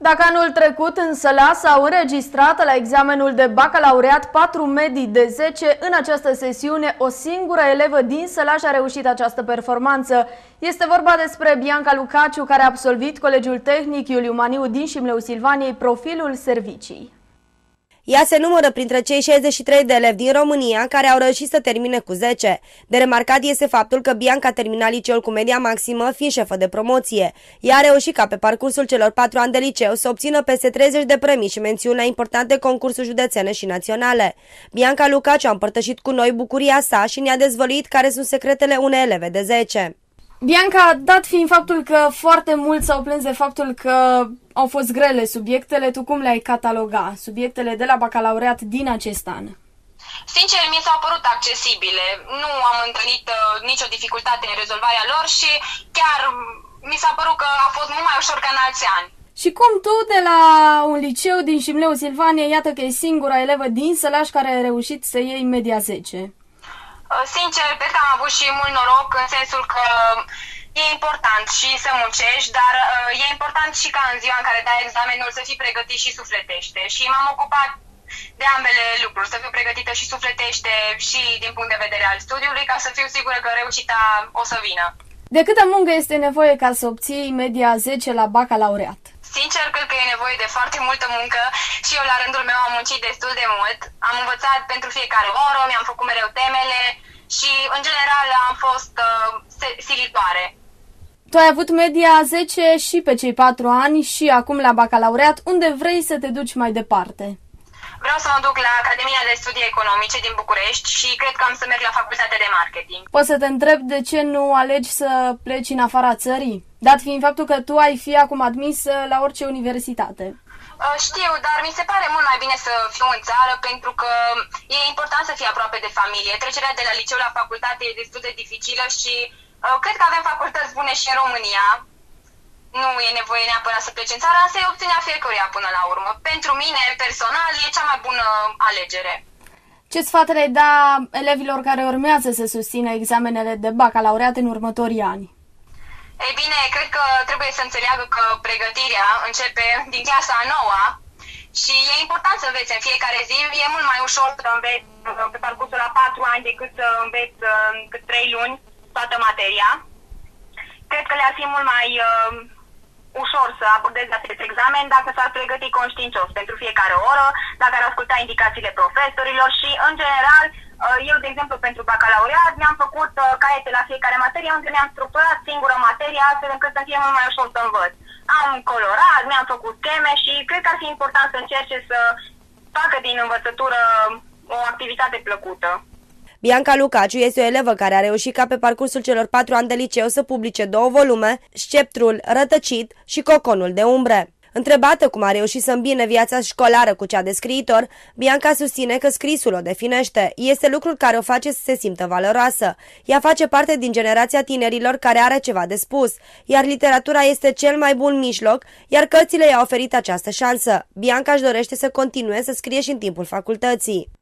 Dacă anul trecut în Sălea s-au înregistrat la examenul de bacalaureat 4 medii de 10, în această sesiune o singură elevă din Sălea și-a reușit această performanță. Este vorba despre Bianca Lucaciu, care a absolvit Colegiul Tehnic Iuliu Maniu din Șimleu Silvaniei, profilul servicii. Ea se numără printre cei 63 de elevi din România care au reușit să termine cu 10. De remarcat este faptul că Bianca a terminat liceul cu media maximă, fiind șefă de promoție. Ea a reușit ca pe parcursul celor 4 ani de liceu să obțină peste 30 de premii și mențiuni la importante concursuri județene și naționale. Bianca Lucaciu a împărtășit cu noi bucuria sa și ne-a dezvăluit care sunt secretele unei eleve de 10. Bianca, dat fiind faptul că foarte mulți s-au plâns de faptul că au fost grele subiectele, tu cum le-ai cataloga, subiectele de la bacalaureat din acest an? Sincer, mi s-au părut accesibile. Nu am întâlnit nicio dificultate în rezolvarea lor și chiar mi s-a părut că a fost mult mai ușor ca în alți ani. Și cum tu, de la un liceu din Șimleu Silvanie, iată că e singura elevă din Sălaș care a reușit să iei media 10? Sincer, cred că am avut și mult noroc în sensul că e important și să muncești, dar e important și ca în ziua în care dai examenul să fii pregătit și sufletește. Și m-am ocupat de ambele lucruri, să fiu pregătită și sufletește și din punct de vedere al studiului, ca să fiu sigură că reușita o să vină. De câtă muncă este nevoie ca să obții media 10 la bacalaureat? Sincer, cred că e nevoie de foarte multă muncă și eu la rândul meu am muncit destul de mult. Am învățat pentru fiecare oră, mi-am făcut mereu temele și în general am fost silitoare. Tu ai avut media 10 și pe cei 4 ani și acum la bacalaureat, unde vrei să te duci mai departe? Vreau să mă duc la Academia de Studii Economice din București și cred că am să merg la Facultatea de Marketing. Poți să te întreb de ce nu alegi să pleci în afara țării? Dat fiind faptul că tu ai fi acum admis la orice universitate. Știu, dar mi se pare mult mai bine să fiu în țară pentru că e important să fii aproape de familie. Trecerea de la liceu la facultate e destul de dificilă și cred că avem facultăți bune și în România. Nu e nevoie neapărat să pleci în țară, însă e opțiunea fiecăruia până la urmă. Pentru mine, personal, e cea mai bună alegere. Ce sfat le-ai da elevilor care urmează să susțină examenele de bacalaureat în următorii ani? Ei bine, cred că trebuie să înțeleagă că pregătirea începe din clasa a 9-a și e important să înveți în fiecare zi. E mult mai ușor să înveți pe parcursul la 4 ani decât să înveți în 3 luni toată materia. Cred că le-ar fi mult mai ușor să abordeze acest examen dacă s-ar pregăti conștiincios pentru fiecare oră, dacă ar asculta indicațiile profesorilor și, în general, eu, de exemplu, pentru bacalaureat, mi-am făcut caiete la fiecare materie unde mi-am structurat singură materia astfel încât să fie mult mai ușor să învăț. Am colorat, mi-am făcut scheme și cred că ar fi important să încerce să facă din învățătură o activitate plăcută. Bianca Lucaciu este o elevă care a reușit ca pe parcursul celor 4 ani de liceu să publice 2 volume, Sceptrul rătăcit și Coconul de umbre. Întrebată cum a reușit să îmbine viața școlară cu cea de scriitor, Bianca susține că scrisul o definește. Este lucrul care o face să se simtă valoroasă. Ea face parte din generația tinerilor care are ceva de spus, iar literatura este cel mai bun mijloc, iar cărțile i-au oferit această șansă. Bianca își dorește să continue să scrie și în timpul facultății.